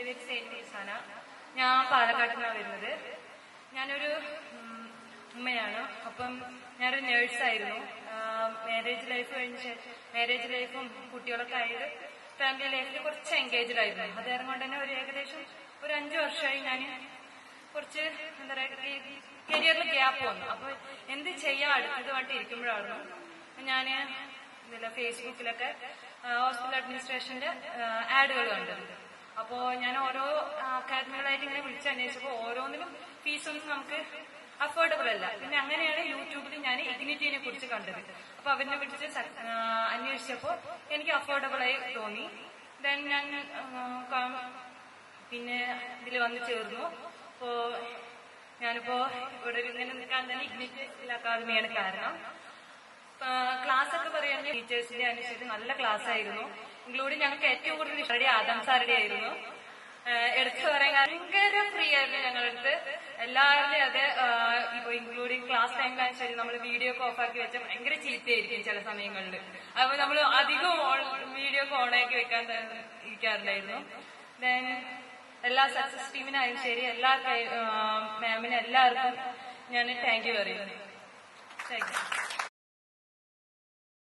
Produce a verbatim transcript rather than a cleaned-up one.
പേര് സെയിന്റ് ലൂസാന. ഞാൻ പാലക്കാട് നിന്നാണ് വരുന്നത്. ഞാനൊരു ഉമ്മയാണ്. അപ്പം ഞാനൊരു നേഴ്സായിരുന്നു. മാരേജ് ലൈഫ് കഴിഞ്ഞ ശേഷം മാരേജ് ലൈഫും കുട്ടികളൊക്കെ ആയത് ഫാമിലി ലൈഫിൽ കുറച്ച് എൻഗേജ്ഡ് ആയിരുന്നു. അത് കാരണം കൊണ്ട് തന്നെ ഒരു ഏകദേശം ഒരു അഞ്ചു വർഷമായി ഞാൻ കുറച്ച് എന്താ പറയുക കരിയറിൽ ഗ്യാപ്പ് വന്നു. അപ്പൊ എന്ത് ചെയ്യാൻ അടുത്തതുമായിട്ട് ഇരിക്കുമ്പോഴായിരുന്നു ഞാൻ ഇതില്ല ഫേസ്ബുക്കിലൊക്കെ ഹോസ്പിറ്റൽ അഡ്മിനിസ്ട്രേഷന്റെ ആഡുകൾ കണ്ടത്. അപ്പോ ഞാൻ ഓരോ അക്കാദമികളായിട്ട് ഇങ്ങനെ വിളിച്ചന്വേഷിച്ചപ്പോൾ ഓരോന്നിലും ഫീസൊന്നും നമുക്ക് അഫോർഡബിൾ അല്ല. പിന്നെ അങ്ങനെയാണ് യൂട്യൂബിൽ ഞാൻ ഇഗ്നിറ്റിനെ കുറിച്ച് കണ്ടത്. അപ്പൊ അവരിനെ വിളിച്ച് അന്വേഷിച്ചപ്പോൾ എനിക്ക് അഫോർഡബിൾ ആയി തോന്നി. ദെൻ ഞാൻ പിന്നെ ഇതിൽ വന്ന് ചേർന്നു. അപ്പോ ഞാനിപ്പോ ഇവിടെ ഇങ്ങനെ നിൽക്കാൻ തന്നെ ഇഗ്നിറ്റ് അക്കാദമിയാണ് കാരണം. ക്ലാസ് ഒക്കെ പറയുകയാണെങ്കിൽ ടീച്ചേഴ്സിന്റെ അനുസരിച്ച് നല്ല ക്ലാസ് ആയിരുന്നു. ഇൻക്ലൂഡിങ് ഞങ്ങൾക്ക് ഏറ്റവും കൂടുതൽ ഇഷ്ടം ആദം സാറുടെ ആയിരുന്നു. എടുത്തു പറയാൻ ഭയങ്കര ഫ്രീ ആയിരുന്നു ഞങ്ങളുടെ അടുത്ത് എല്ലാവരുടെയും. അതെ ഇപ്പൊ ഇൻക്ലൂഡിങ് ക്ലാസ് ടൈമിലാണ് ശരി നമ്മൾ വീഡിയോ ഒക്കെ ഓഫാക്കി വെച്ചാൽ ഭയങ്കര ചീത്തയായിരിക്കും ചില സമയങ്ങളിൽ. അപ്പൊ നമ്മൾ അധികം വീഡിയോ ഒക്കെ ഓണാക്കി വെക്കാൻ ഇരിക്കാറുണ്ടായിരുന്നു. ദെൻ എല്ലാ സക്സസ് ടീമിനായാലും ശരി എല്ലാ മാമിനും എല്ലാവർക്കും ഞാൻ താങ്ക് യു പറയുന്നു. Thank U.